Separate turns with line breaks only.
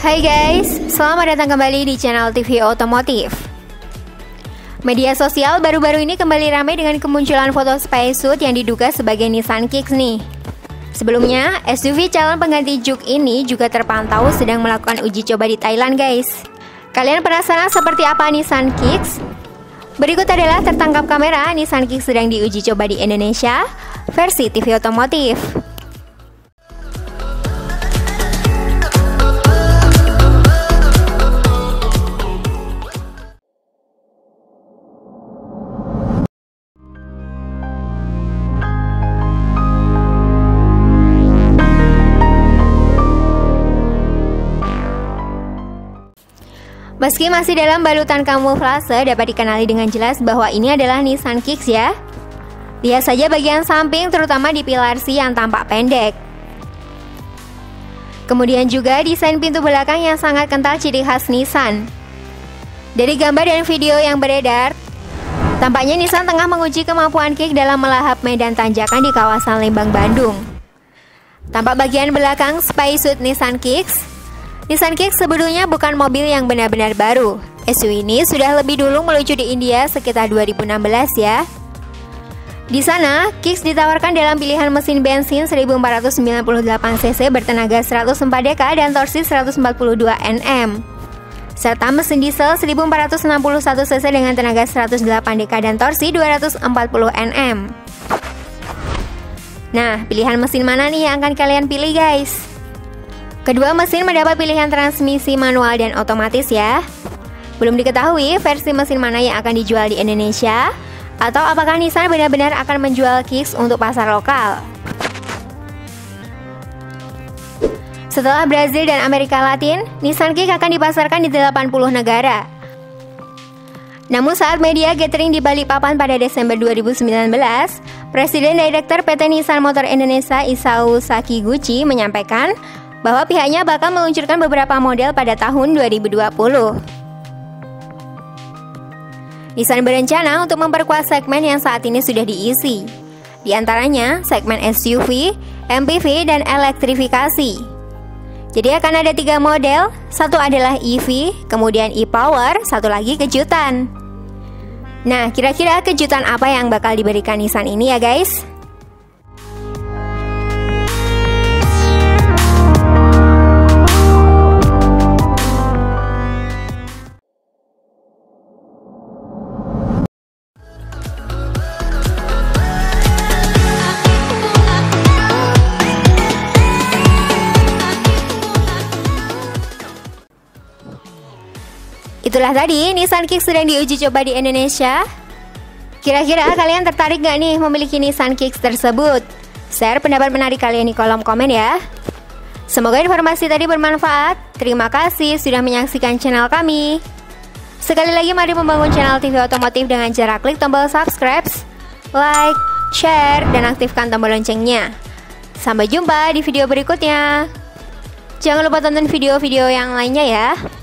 Hai guys, selamat datang kembali di channel TV Otomotif. Media sosial baru-baru ini kembali ramai dengan kemunculan foto spacesuit yang diduga sebagai Nissan Kicks nih. Sebelumnya, SUV calon pengganti Juke ini juga terpantau sedang melakukan uji coba di Thailand guys. Kalian penasaran seperti apa Nissan Kicks? Berikut adalah tertangkap kamera Nissan Kicks sedang diuji coba di Indonesia versi TV Otomotif. Meski masih dalam balutan kamuflase, dapat dikenali dengan jelas bahwa ini adalah Nissan Kicks ya. Lihat saja bagian samping, terutama di pilar C yang tampak pendek. Kemudian juga desain pintu belakang yang sangat kental ciri khas Nissan. Dari gambar dan video yang beredar, tampaknya Nissan tengah menguji kemampuan Kicks dalam melahap medan tanjakan di kawasan Lembang, Bandung. Tampak bagian belakang spacesuit Nissan Kicks. Nissan Kicks sebetulnya bukan mobil yang benar-benar baru. SUV ini sudah lebih dulu meluncur di India sekitar 2016 ya. Di sana, Kicks ditawarkan dalam pilihan mesin bensin 1498 cc bertenaga 104 dk dan torsi 142 Nm, serta mesin diesel 1461 cc dengan tenaga 108 dk dan torsi 240 Nm. Nah, pilihan mesin mana nih yang akan kalian pilih guys? Kedua mesin mendapat pilihan transmisi manual dan otomatis ya. Belum diketahui versi mesin mana yang akan dijual di Indonesia, atau apakah Nissan benar-benar akan menjual Kicks untuk pasar lokal. Setelah Brazil dan Amerika Latin, Nissan Kicks akan dipasarkan di 80 negara. Namun saat media gathering di Balikpapan pada Desember 2019, Presiden Direktur PT Nissan Motor Indonesia Isao Sakiguchi menyampaikan bahwa pihaknya bakal meluncurkan beberapa model pada tahun 2020. Nissan berencana untuk memperkuat segmen yang saat ini sudah diisi, di antaranya segmen SUV, MPV, dan elektrifikasi. Jadi akan ada 3 model, satu adalah EV, kemudian e-Power, satu lagi kejutan. Nah, kira-kira kejutan apa yang bakal diberikan Nissan ini ya guys? Itulah tadi Nissan Kicks sedang diuji coba di Indonesia. Kira-kira kalian tertarik gak nih memiliki Nissan Kicks tersebut? Share pendapat menarik kalian di kolom komen ya. Semoga informasi tadi bermanfaat. Terima kasih sudah menyaksikan channel kami. Sekali lagi mari membangun channel TV Otomotif dengan cara klik tombol subscribe, like, share, dan aktifkan tombol loncengnya. Sampai jumpa di video berikutnya. Jangan lupa tonton video-video yang lainnya ya.